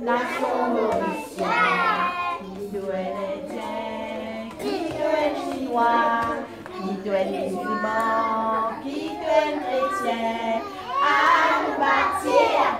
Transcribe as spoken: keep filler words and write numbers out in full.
nation mauricienne, qui doit les Indiens, qui doit les Chinois, qui doit les musulmans, qui doit les chrétiens, à nous bâtir